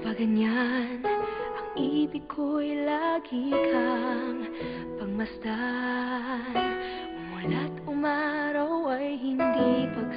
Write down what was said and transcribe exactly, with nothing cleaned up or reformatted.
ganyan, ang ibig ko'y lagi kang pagmasdan. Umulat umaraw ay hindi pag